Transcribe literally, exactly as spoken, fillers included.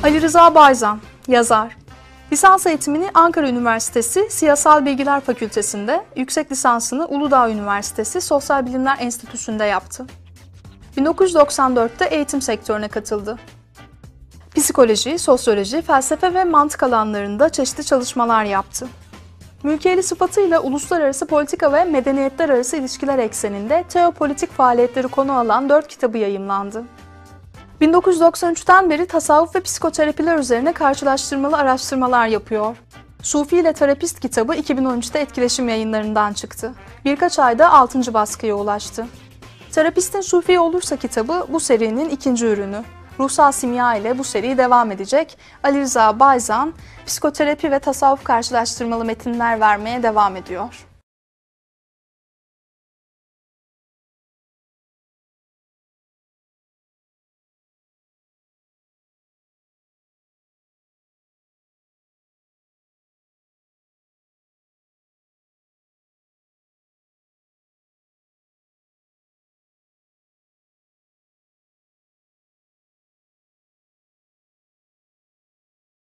Ali Rıza Bayzan, yazar. Lisans eğitimini Ankara Üniversitesi Siyasal Bilgiler Fakültesi'nde, yüksek lisansını Uludağ Üniversitesi Sosyal Bilimler Enstitüsü'nde yaptı. bin dokuz yüz doksan dörtte eğitim sektörüne katıldı. Psikoloji, sosyoloji, felsefe ve mantık alanlarında çeşitli çalışmalar yaptı. Mülkiyeli sıfatıyla uluslararası politika ve medeniyetler arası ilişkiler ekseninde teopolitik faaliyetleri konu alan dört kitabı yayımlandı. bin dokuz yüz doksan üçten beri tasavvuf ve psikoterapiler üzerine karşılaştırmalı araştırmalar yapıyor. Sufi ile Terapist kitabı iki bin on üçte Etkileşim Yayınları'ndan çıktı. Birkaç ayda altıncı baskıya ulaştı. Terapist'in Sufi Olursa kitabı bu serinin ikinci ürünü. Ruhsal Simya ile bu seri devam edecek. Ali Rıza Bayzan, psikoterapi ve tasavvuf karşılaştırmalı metinler vermeye devam ediyor.